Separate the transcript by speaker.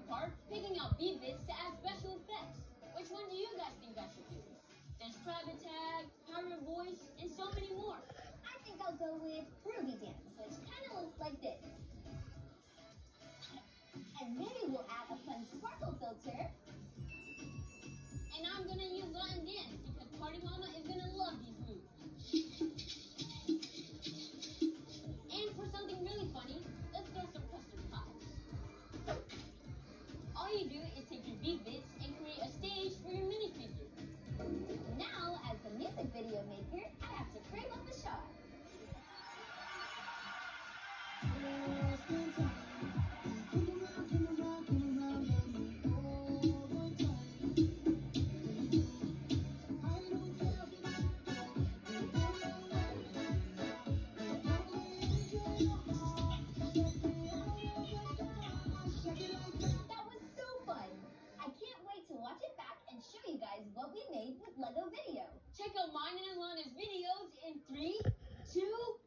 Speaker 1: part picking out beat-bits to add special effects. Which one do you guys think I should do? There's private tag, pirate voice, and so many more.
Speaker 2: I think I'll go with Ruby Dance, which kind of looks like this. And maybe we'll add a fun sparkle filter.
Speaker 1: And I'm gonna use Latin Dance because Party Mama is gonna love these moves. And for something really funny, let's throw some custard pies. All you do is take your beat bits and create a stage for your minifigure.
Speaker 2: Now, as the music video maker, I have to frame up the shot. Watch it back and show you guys what we made with Lego Video.
Speaker 1: Check out mine and Alana's videos in 3, 2,